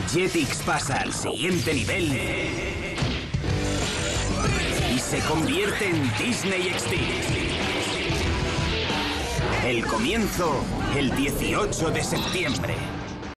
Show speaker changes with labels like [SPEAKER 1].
[SPEAKER 1] Jetix pasa al siguiente nivel y se convierte en Disney Extreme. El comienzo el 18 de septiembre.